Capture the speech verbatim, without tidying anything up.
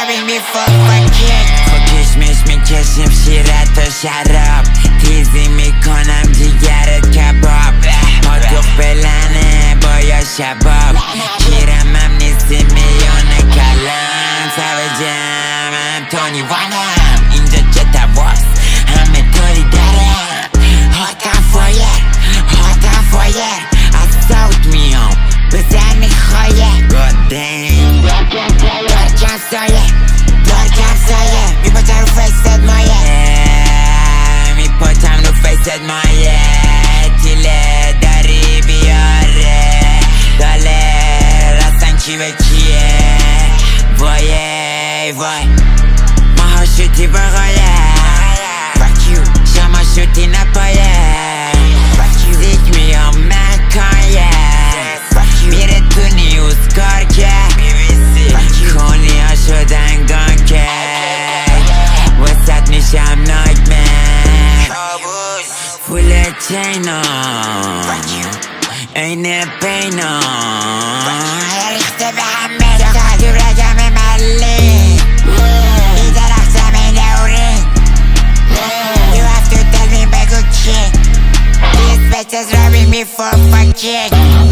robbing me for fucking. خب کشمش میکشیم شیرت و شراب، تیزی میکنم جیگرت کباب، پاتوخ بلنه با یا شباب، کیرم هم نیستی میونه کلم، سوجم هم تونی وانم، اینجا چه تواست همه طوری دارم، هاتم فایر هاتم فایر، از ساوت میام بزن میخوایر، گادیم دارکم سایه دارکم سایه، میپاتم رو فیست مایه، میپاتم رو فیست مایه، تیله داری بیاره داله رستن کی به کیه، وای وای ماها شوتی بقایه، شما شوتی نپایه، زیک میام مکایه، میره تو نیوز کار که کنی ها شدن گان که وسط میشم نایتمر، فول چینا این پینا ریخته به همه تحجیب رجم ملی، این درخت زمین دوری، you have to tell me بگو کی، these bitches robbing me for fucking.